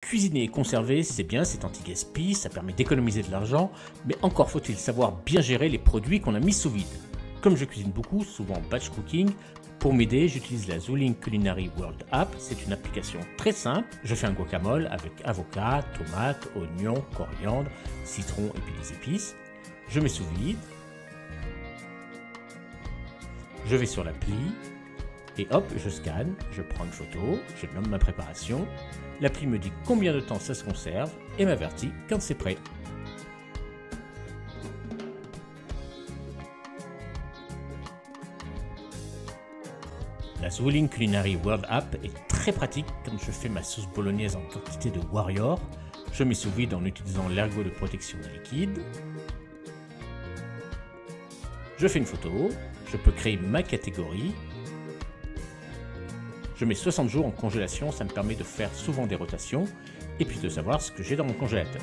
Cuisiner et conserver, c'est bien, c'est anti-gaspi, ça permet d'économiser de l'argent, mais encore faut-il savoir bien gérer les produits qu'on a mis sous vide. Comme je cuisine beaucoup, souvent batch cooking, pour m'aider, j'utilise la Zuling Culinary World App. C'est une application très simple. Je fais un guacamole avec avocat, tomates, oignons, coriandre, citron et puis des épices. Je mets sous vide. Je vais sur l'appli et hop, je scanne, je prends une photo, je nomme ma préparation. L'appli me dit combien de temps ça se conserve et m'avertit quand c'est prêt. La Zuling Culinary World App est très pratique quand je fais ma sauce bolognaise en quantité de Warrior. Je mets sous vide en utilisant l'ergot de protection liquide. Je fais une photo, je peux créer ma catégorie. Je mets 60 jours en congélation, ça me permet de faire souvent des rotations et puis de savoir ce que j'ai dans mon congélateur.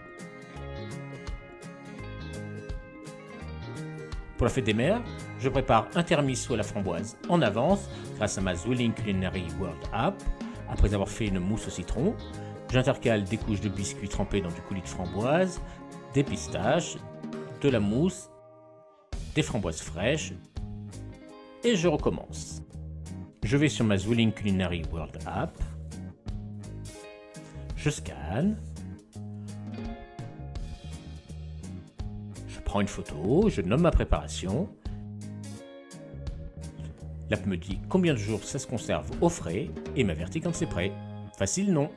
Pour la fête des mères, je prépare un tiramisu à la framboise en avance grâce à ma Zuling Culinary World App. Après avoir fait une mousse au citron, j'intercale des couches de biscuits trempés dans du coulis de framboise, des pistaches, de la mousse, des framboises fraîches et je recommence. Je vais sur ma Zuling Culinary World App, je scanne, je prends une photo, je nomme ma préparation. L'app me dit combien de jours ça se conserve au frais et m'avertit quand c'est prêt. Facile, non?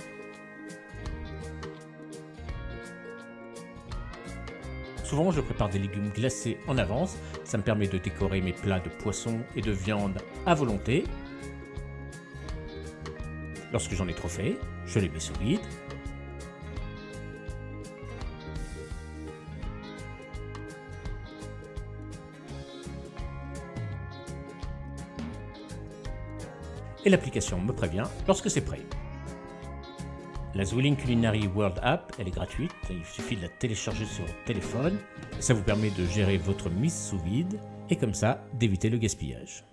Souvent, je prépare des légumes glacés en avance. Ça me permet de décorer mes plats de poisson et de viande à volonté. Lorsque j'en ai trop fait, je les mets sous vide. Et l'application me prévient lorsque c'est prêt. La Zuling Culinary World App, elle est gratuite, il suffit de la télécharger sur votre téléphone. Ça vous permet de gérer votre mise sous vide et comme ça d'éviter le gaspillage.